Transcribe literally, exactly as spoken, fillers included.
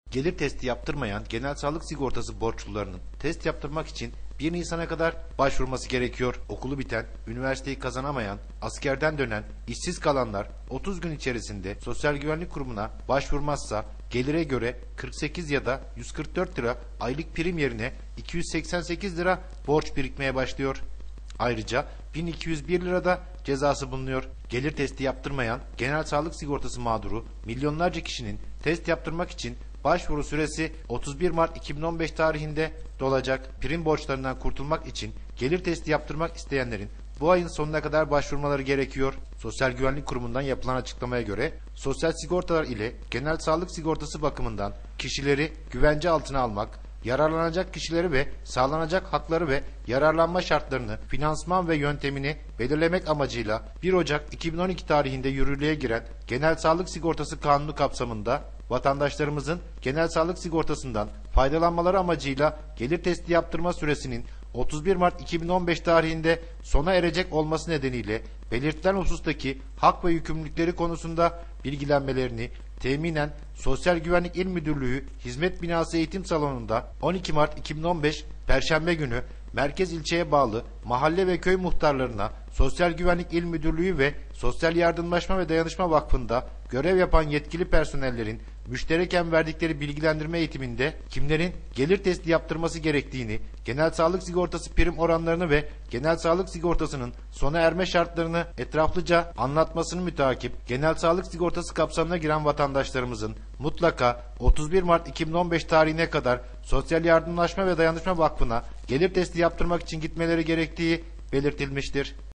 Gelir testi yaptırmayan genel sağlık sigortası borçlularının test yaptırmak için bir Nisan'a kadar başvurması gerekiyor. Okulu biten, üniversiteyi kazanamayan, askerden dönen, işsiz kalanlar otuz gün içerisinde Sosyal Güvenlik Kurumu'na başvurmazsa gelire göre kırk sekiz ya da yüz kırk dört lira aylık prim yerine iki yüz seksen sekiz lira borç birikmeye başlıyor. Ayrıca bin iki yüz bir lirada cezası bulunuyor. Gelir testi yaptırmayan genel sağlık sigortası mağduru milyonlarca kişinin test yaptırmak için başvuru süresi otuz bir Mart iki bin on beş tarihinde dolacak. Prim borçlarından kurtulmak için gelir testi yaptırmak isteyenlerin bu ayın sonuna kadar başvurmaları gerekiyor. Sosyal Güvenlik Kurumu'ndan yapılan açıklamaya göre sosyal sigortalar ile genel sağlık sigortası bakımından kişileri güvence altına almak, yararlanacak kişileri ve sağlanacak hakları ve yararlanma şartlarını, finansman ve yöntemini belirlemek amacıyla bir Ocak iki bin on iki tarihinde yürürlüğe giren Genel Sağlık Sigortası Kanunu kapsamında vatandaşlarımızın genel sağlık sigortasından faydalanmaları amacıyla gelir testi yaptırma süresinin otuz bir Mart iki bin on beş tarihinde sona erecek olması nedeniyle belirtilen husustaki hak ve yükümlülükleri konusunda bilgilenmelerini teminen Sosyal Güvenlik İl Müdürlüğü Hizmet Binası Eğitim Salonu'nda on iki Mart iki bin on beş Perşembe günü merkez ilçeye bağlı mahalle ve köy muhtarlarına Sosyal Güvenlik İl Müdürlüğü ve Sosyal Yardımlaşma ve Dayanışma Vakfı'nda görev yapan yetkili personellerin müştereken verdikleri bilgilendirme eğitiminde kimlerin gelir testi yaptırması gerektiğini, genel sağlık sigortası prim oranlarını ve genel sağlık sigortasının sona erme şartlarını etraflıca anlatmasını müteakip genel sağlık sigortası kapsamına giren vatandaşlarımızın mutlaka otuz bir Mart iki bin on beş tarihine kadar Sosyal Yardımlaşma ve Dayanışma Vakfı'na gelir testi yaptırmak için gitmeleri gerektiği belirtilmiştir.